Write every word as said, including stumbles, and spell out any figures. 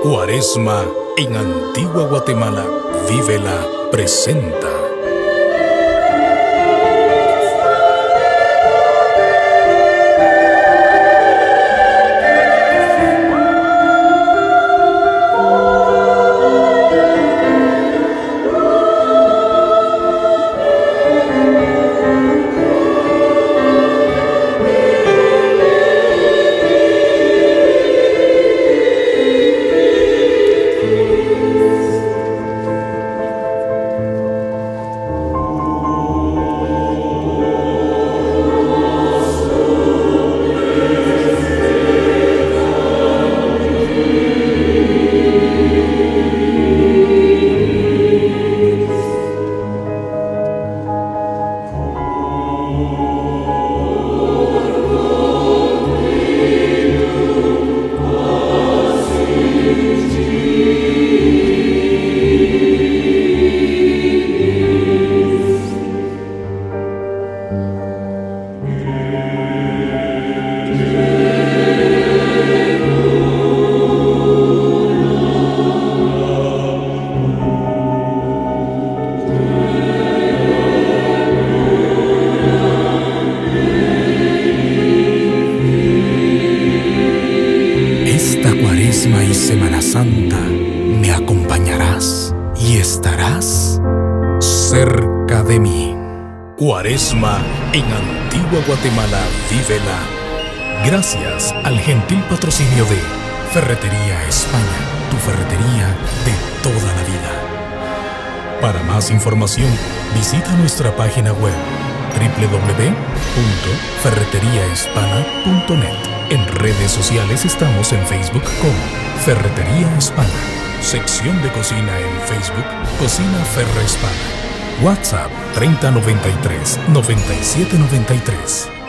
Cuaresma en Antigua Guatemala. Vívela presenta. Esta Cuaresma y Semana Santa me acompañarás y estarás cerca de mí. Cuaresma en Antigua Guatemala. Vívela. Gracias al gentil patrocinio de Ferretería España, tu ferretería de toda la vida. Para más información, visita nuestra página web doble u doble u doble u punto ferretería hispana punto net. En redes sociales estamos en Facebook como Ferretería Hispana. Sección de cocina en Facebook, Cocina Ferre Hispana. WhatsApp treinta noventa y tres, noventa y siete noventa y tres.